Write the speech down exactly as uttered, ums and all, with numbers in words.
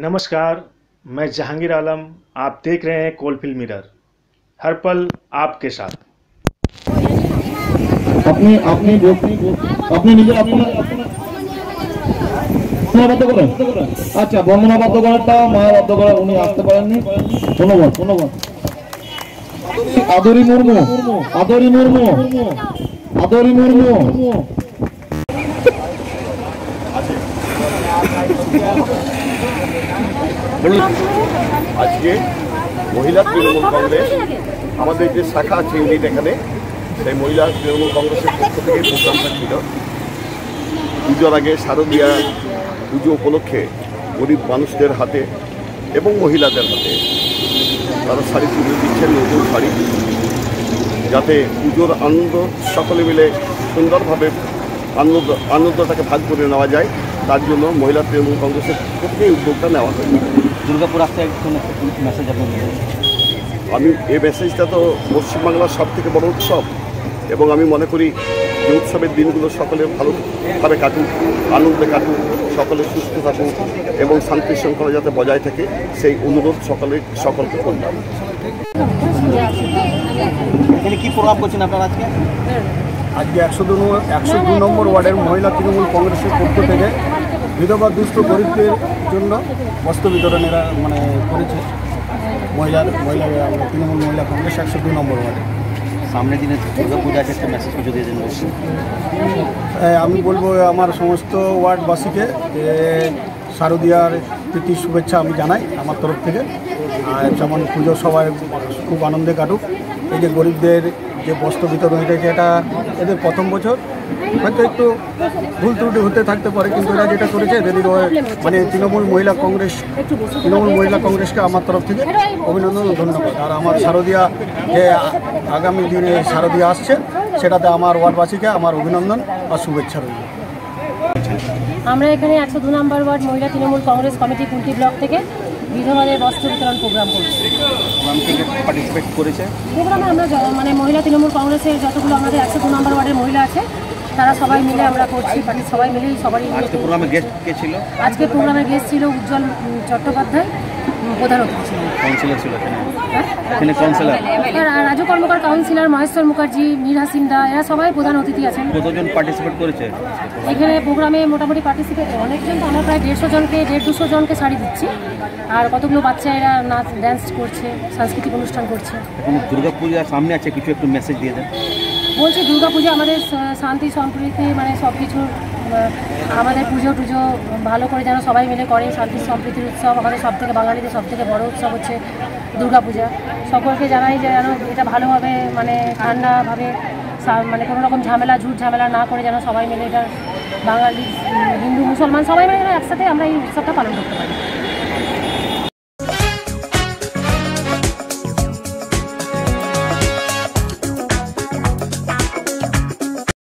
नमस्कार, मैं जहांगीर आलम। आप देख रहे हैं कोलफील्ड मिरर, हर पल आपके साथ। আপনি আপনি আপনি নিজে আপনি বন্ধনাবদ্ধ করেন। আচ্ছা, বন্ধনাবদ্ধ করাটা মায়ের বদ্ধ করা উনি আসতে পারেননি। ধন্যবাদ ধন্যবাদ। আদরি মুর্মু আদরি মুর্মু আদরি মুর্মু আজকে মহিলা তৃণমূল কংগ্রেস আমাদের যে শাখা আছে ইউনিট এখানে, সেই মহিলা তৃণমূল কংগ্রেসের পক্ষ থেকে প্রোগ্রামটা ছিল। পুজোর আগে শারদীয়া পুজো উপলক্ষে গরিব মানুষদের হাতে এবং মহিলাদের হাতে তারা শাড়ি তুলে দিচ্ছেন, নতুন শাড়ি, যাতে পুজোর আনন্দ সকলে মিলে সুন্দরভাবে আনন্দ আনন্দটাকে ভাগ করে নেওয়া যায়। তার জন্য মহিলা তৃণমূল কংগ্রেসের প্রত্যেকেই উদ্যোগটা নেওয়া হয়। দুর্গাপুর আসতে মেসেজ আমি এই মেসেজটা তো পশ্চিমবাংলার সব থেকে বড় উৎসব, এবং আমি মনে করি যে উৎসবের দিনগুলো সকলে ভালোভাবে কাটুক, আনন্দে কাটুক, সকলে সুস্থ থাকুক এবং শান্তি শৃঙ্খলা যাতে বজায় থাকে, সেই অনুরোধ সকলে সকলকে করলাম। এখানে কি প্রোগ্রাম করছেন আপনারা আজকে? আজকে একশো দু একশো দু নম্বর ওয়ার্ডের মহিলা তৃণমূল কংগ্রেসের পক্ষ থেকে বিধবা দুস্থ গরিবদের জন্য বস্ত্র বিতরণেরা মানে করেছে মহিলার মহিলা তৃণমূল মহিলা কংগ্রেস একশো দু নম্বর ওয়ার্ডে। সামনের দিনে দুর্গাপূজা আছে, একটা মেসেজ কিছু দিয়ে দেন। আমি বলবো আমার সমস্ত ওয়ার্ডবাসীকে শারদীয়ার প্রীতি শুভেচ্ছা আমি জানাই আমার তরফ থেকে। আর যেমন পুজো সবাই খুব আনন্দে কাটুক। এই যে গরিবদের যে বস্ত্র বিতরণ, এটা যেটা এদের প্রথম বছর, হয়তো একটু ভুল ত্রুটি হতে থাকতে পারে, কিন্তু এরা যেটা করেছে এদের মানে তৃণমূল মহিলা কংগ্রেস তৃণমূল মহিলা কংগ্রেসকে আমার তরফ থেকে অভিনন্দন ও ধন্যবাদ। আর আমার শারদীয়া যে আগামী দিনে শারদীয়া আসছে, সেটাতে আমার ওয়ার্ডবাসীকে আমার অভিনন্দন আর শুভেচ্ছা রইল। আমরা এখানে একশো দু নম্বর ওয়ার্ড মহিলা তৃণমূল কংগ্রেস কমিটি কুলটি ব্লক থেকে বিধবাদের বস্ত্র বিতরণ প্রোগ্রাম করছি। পার্টিসিপেট করেছে প্রোগ্রামে আমরা মানে মহিলা তৃণমূল কংগ্রেসের যতগুলো আমাদের একশো দু নম্বর ওয়ার্ডের মহিলা আছে, তারা সবাই মিলে আমরা করছি। পার্টি সবাই মিলেই সবাই প্রোগ্রামে গেস্ট কে ছিল? আজকে প্রোগ্রামে গেস্ট ছিল উজ্জ্বল চট্টোপাধ্যায়, প্রধান অতিথি ছিল। কাউন্সিলর ছিল এখানে কাউন্সিলর রাজু কর্মকার, কাউন্সিলর মহেশ্বর মুখার্জি, মীর হাসিন দা, এরা সবাই প্রধান অতিথি আছেন। কতজন পার্টিসিপেট করেছে এখানে প্রোগ্রামে? মোটামুটি পার্টিসিপেট অনেকজন, তো আমরা প্রায় দেড়শো জনকে দেড় দুশো জনকে শাড়ি দিচ্ছি। আর কতগুলো বাচ্চা এরা নাচ ড্যান্স করছে, সাংস্কৃতিক অনুষ্ঠান করছে। দুর্গাপূজার সামনে আছে, কিছু একটু মেসেজ দিয়ে দেন। বলছি দুর্গাপূজা আমাদের শান্তি সম্প্রীতি মানে সব কিছু, আমাদের পুজো টুজো ভালো করে যেন সবাই মিলে করে। শান্তি সম্প্রীতির উৎসব আমাদের সব থেকে, বাঙালিদের সব থেকে বড়ো উৎসব হচ্ছে দুর্গাপূজা। সকলকে জানাই যে যেন এটা ভালোভাবে মানে ঠান্ডাভাবে মানে কোনো রকম ঝামেলা ঝুট ঝামেলা না করে যেন সবাই মিলে এটা বাঙালি হিন্দু মুসলমান সবাই মিলে যেন একসাথে আমরা এই উৎসবটা পালন করতে পারি।